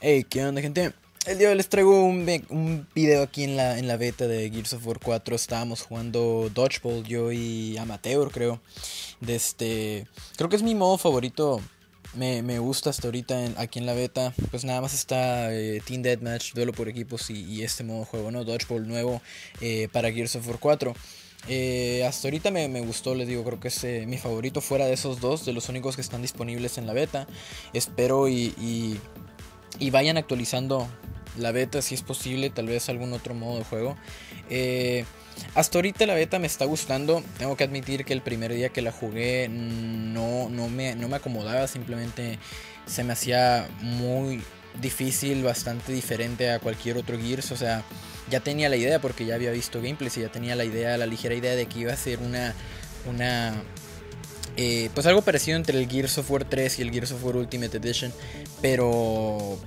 Hey, ¿qué onda, gente? El día de hoy les traigo un video aquí en la beta de Gears of War 4. Estábamos jugando Dodgeball, yo y Amateur, creo. Creo que es mi modo favorito. Me gusta hasta ahorita aquí en la beta. Pues nada más está Team Deathmatch, duelo por equipos y este modo de juego, ¿no? Dodgeball nuevo para Gears of War 4. Hasta ahorita me gustó, les digo, creo que es mi favorito fuera de esos dos, de los únicos que están disponibles en la beta. Espero y vayan actualizando la beta si es posible, tal vez algún otro modo de juego. Hasta ahorita la beta me está gustando. Tengo que admitir que el primer día que la jugué no me acomodaba, simplemente se me hacía muy difícil, bastante diferente a cualquier otro Gears. O sea, ya tenía la idea porque ya había visto gameplays y ya tenía la ligera idea de que iba a ser una pues algo parecido entre el Gears of War 3 y el Gears of War Ultimate Edition, pero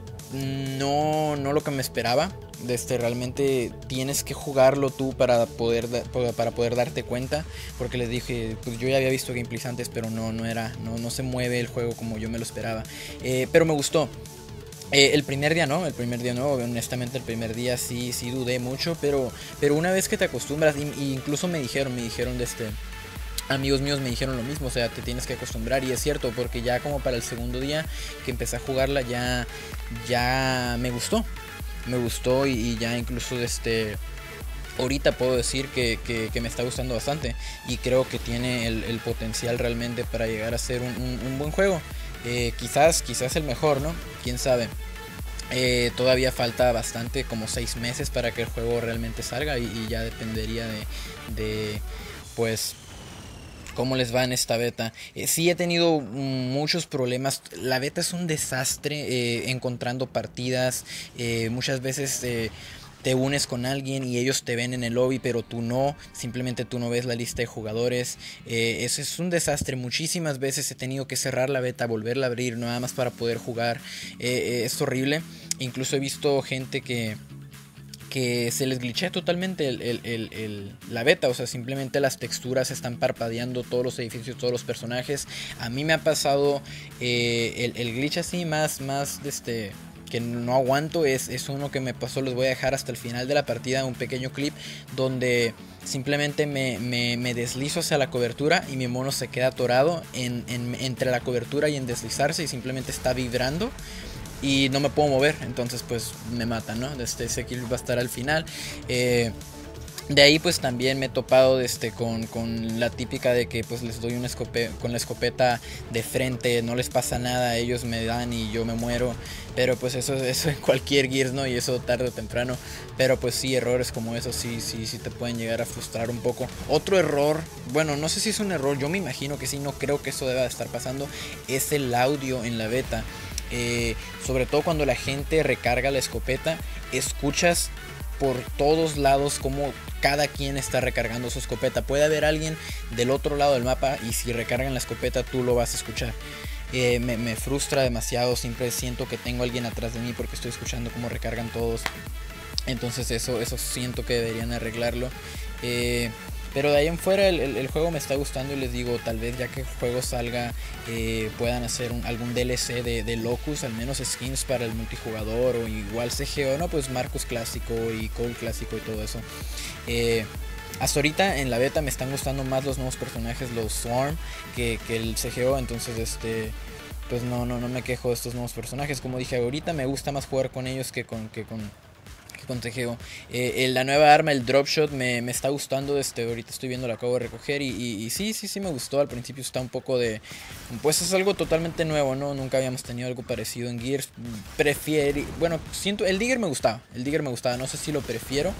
no lo que me esperaba. Realmente tienes que jugarlo tú para poder darte cuenta, porque les dije, pues yo ya había visto gameplays antes, pero no se mueve el juego como yo me lo esperaba. Pero me gustó. El primer día no, honestamente el primer día sí dudé mucho, pero una vez que te acostumbras, y incluso me dijeron amigos míos me dijeron lo mismo, o sea, te tienes que acostumbrar, y es cierto, porque ya como para el segundo día que empecé a jugarla ya me gustó y ya incluso ahorita puedo decir que me está gustando bastante y creo que tiene el potencial realmente para llegar a ser un buen juego. Quizás el mejor, ¿no? Quién sabe. Todavía falta bastante, como 6 meses para que el juego realmente salga y ya dependería de pues cómo les va en esta beta. Sí he tenido muchos problemas. La beta es un desastre encontrando partidas. Muchas veces te unes con alguien y ellos te ven en el lobby, pero tú no. Simplemente tú no ves la lista de jugadores. Eso es un desastre. Muchísimas veces he tenido que cerrar la beta, volverla a abrir, nada más para poder jugar. Es horrible. Incluso he visto gente que se les glitchea totalmente la beta, o sea, simplemente las texturas están parpadeando, todos los edificios, todos los personajes. A mí me ha pasado el glitch así más que no aguanto, es uno que me pasó. Les voy a dejar hasta el final de la partida un pequeño clip donde simplemente me deslizo hacia la cobertura y mi mono se queda atorado entre la cobertura y en deslizarse, y simplemente está vibrando y no me puedo mover, entonces pues me matan, ¿no? Ese kill va a estar al final. De ahí pues también me he topado con la típica de que pues les doy con la escopeta de frente, no les pasa nada, ellos me dan y yo me muero. Pero pues eso en cualquier Gears, ¿no? Y eso tarde o temprano. Pero pues sí, errores como eso sí te pueden llegar a frustrar un poco. Otro error, bueno, no sé si es un error, yo me imagino que sí, no creo que eso deba de estar pasando, es el audio en la beta. Sobre todo cuando la gente recarga la escopeta, escuchas por todos lados como cada quien está recargando su escopeta. Puede haber alguien del otro lado del mapa y si recargan la escopeta tú lo vas a escuchar. Me frustra demasiado, siempre siento que tengo a alguien atrás de mí porque estoy escuchando cómo recargan todos. Entonces eso siento que deberían arreglarlo. Pero de ahí en fuera el juego me está gustando, y les digo, tal vez ya que el juego salga puedan hacer algún DLC de Locus, al menos skins para el multijugador, o igual CGO, no, pues Marcus clásico y Cole clásico y todo eso. Hasta ahorita en la beta me están gustando más los nuevos personajes, los Swarm, que el CGO, entonces pues no me quejo de estos nuevos personajes. Como dije, ahorita me gusta más jugar con ellos que con TGO. La nueva arma, el Dropshot, me está gustando. Ahorita estoy viendo, la acabo de recoger y sí me gustó. Al principio está un poco pues es algo totalmente nuevo, ¿no? Nunca habíamos tenido algo parecido en Gears. Bueno, siento, el Digger me gustaba, no sé si lo prefiero,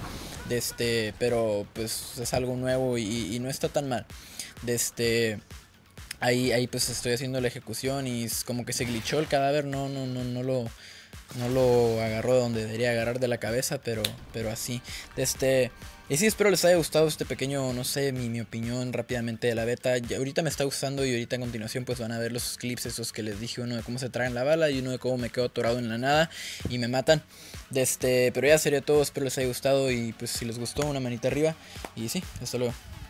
pero pues es algo nuevo y no está tan mal. Ahí pues estoy haciendo la ejecución y es como que se glitchó el cadáver, no lo agarró de donde debería agarrar, de la cabeza, pero así. Y sí, espero les haya gustado este pequeño, no sé, mi opinión rápidamente de la beta. Ahorita me está gustando y ahorita a continuación pues van a ver los clips esos que les dije, uno de cómo se tragan la bala y uno de cómo me quedo atorado en la nada y me matan. Pero ya sería todo, espero les haya gustado y pues si les gustó, una manita arriba y sí, hasta luego.